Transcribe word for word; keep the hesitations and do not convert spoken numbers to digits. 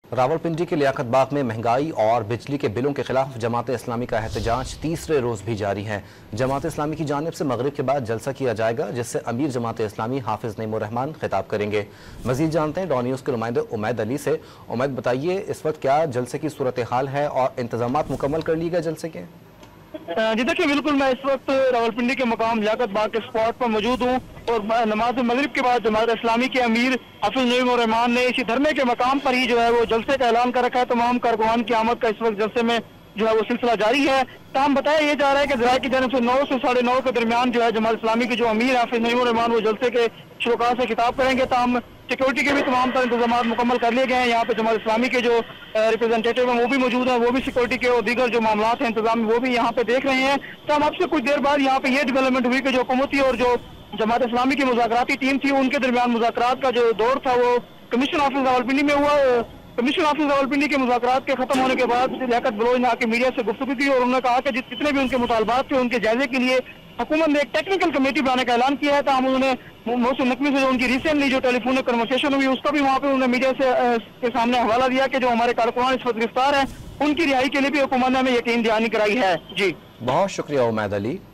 रावलपिंडी के लियाकत बाग में महंगाई और बिजली के बिलों के खिलाफ जमात इस्लामी का एहतजाज तीसरे रोज भी जारी है। जमात इस्लामी की जानिब से मगरिब के बाद जलसा किया जाएगा, जिससे अमीर जमात इस्लामी हाफिज नईमुर रहमान खिताब करेंगे। मजीद जानते हैं डॉन न्यूज़ के नुमाइंदे उमैद अली से। उमैद, बताइए इस वक्त क्या जलसे की सूरत हाल है और इंतजाम मुकम्मल कर लिए गए जलसे के? जी देखिए, बिल्कुल मैं इस वक्त रावलपिंडी के मकाम लियाकत बाग के स्पॉट पर मौजूद हूँ और नमाज मगरिब के बाद जमात इस्लामी के अमीर हाफिज नईमुर रहमान ने इसी धरने के मकाम पर ही जो है वो जलसे का ऐलान कर रखा है। तमाम कारकुनान की आमद का इस वक्त जलसे में जो है वो सिलसिला जारी है। तमाम बताया ये जा रहा है कि जराये की जानिब से नौ से साढ़े नौ के दरमियान जो है जमात इस्लामी के जो अमीर हाफिज नईमुर रहमान वो जलसे के शुरुआत से खिताब करेंगे। तमाम सिक्योरिटी के भी तमाम तरह इंतजाम मुकम्मल कर लिए गए हैं। यहाँ पे जमात इस्लामी के जो रिप्रेजेंटेटिव हैं वो भी मौजूद हैं, वो भी सिक्योरिटी के और दीगर जो मामला हैं इंतजाम वो भी यहाँ पे देख रहे हैं। तो हम आपसे कुछ देर बाद यहाँ पे ये डेवलपमेंट हुई कि जो हुकूमती और जो जमात इस्लामी की मुज़ाकराती टीम थी उनके दरमियान मुज़ाकरात का जो दौर था वो कमीशन ऑफिस रावलपिंडी में हुआ। कमीशन ऑफिस रावलपिंडी के मुज़ाकरात के खत्म होने के बाद लियाकत बलोच ने आके मीडिया से गुफ्तगू की और उन्होंने कहा कि जितने भी उनके मुतालबात थे उनके जायजे के लिए हुकूमत ने एक टेक्निकल कमेटी बनाने का ऐलान किया है। तो हम उन्होंने मौसम नकवी से जो उनकी रिसेंटली जो टेलीफोनिक कन्वर्सेशन हुई उसका भी वहाँ पे उन्होंने मीडिया से के सामने हवाला दिया कि जो हमारे कारकुनान इस वक्त गिरफ्तार हैं उनकी रिहाई के लिए भी हुकूमत ने हमें यकीन दहानी कराई है। जी बहुत शुक्रिया उमैद अली।